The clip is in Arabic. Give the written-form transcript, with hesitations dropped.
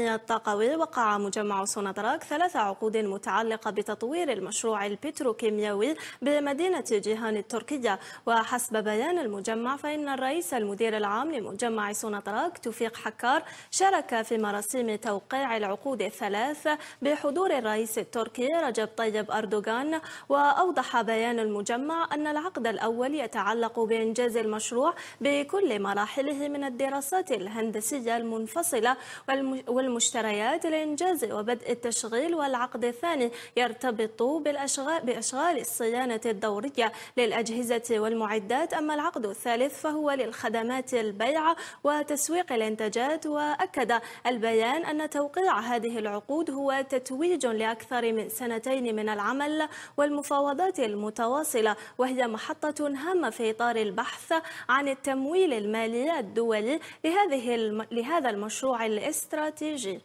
التنمية الطاقوي، وقع مجمع سوناتراك 3 عقود متعلقة بتطوير المشروع البتروكيماوي بمدينة جيهان التركية. وحسب بيان المجمع فإن الرئيس المدير العام لمجمع سوناتراك توفيق حكار شارك في مراسيم توقيع العقود الثلاث بحضور الرئيس التركي رجب طيب أردوغان. وأوضح بيان المجمع أن العقد الأول يتعلق بإنجاز المشروع بكل مراحله من الدراسات الهندسية المنفصلة والمشتريات لإنجاز وبدء التشغيل، والعقد الثاني يرتبط بأشغال الصيانة الدورية للأجهزة والمعدات. أما العقد الثالث فهو للخدمات البيع وتسويق الإنتاجات. وأكد البيان أن توقيع هذه العقود هو تتويج لأكثر من 2 من العمل والمفاوضات المتواصلة، وهي محطة هامة في إطار البحث عن التمويل المالي الدولي لهذا المشروع الاستراتيجي.